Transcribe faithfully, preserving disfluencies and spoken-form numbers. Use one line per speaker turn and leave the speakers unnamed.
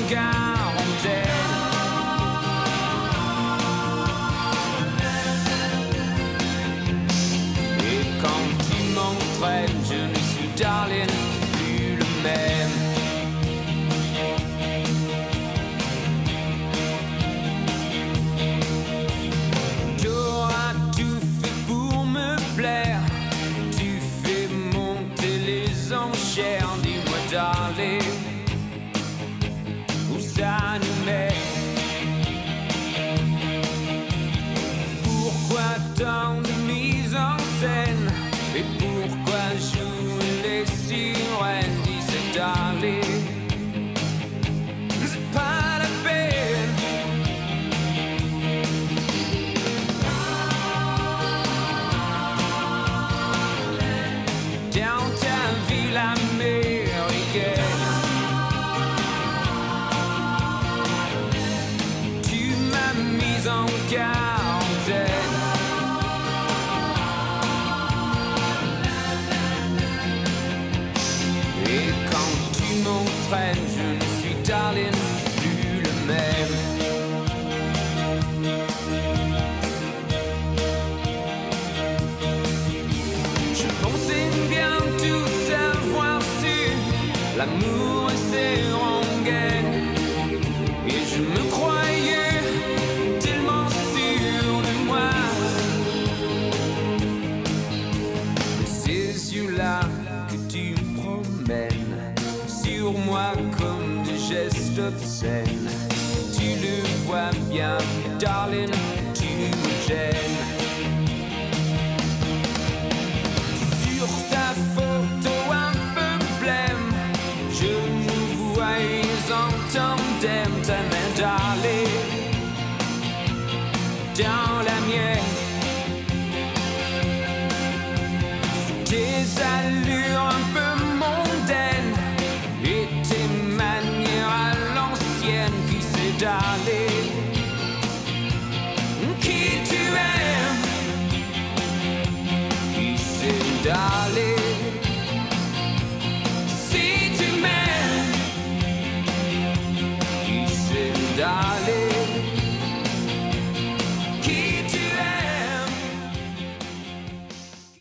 quarantaine. Et quand tu m'entraînes, je ne suis, darling, plus le même. T'auras tout fait pour me plaire, tu fais monter les enchères. Dis-moi, darling, où ça nous met? Pourquoi tant de mise en scène? Et pourquoi jouer les sirènes? Dis, c'est darling, c'est pas la peine. Dans ta ville américaine, tu m'as mise en quarantaine. Et quand tu m'entraînes, je ne suis, darling, plus le même. Je pensais bien tout savoir sur l'amour et ses rengaines, et je me croyais tellement sûr de moi. Ces yeux-là que tu promènes sur moi comme des gestes obscènes, tu le vois bien, darling, tu me gênes. Sur ta photo un peu blême, je nous voyais en tandem, ta main, darling, down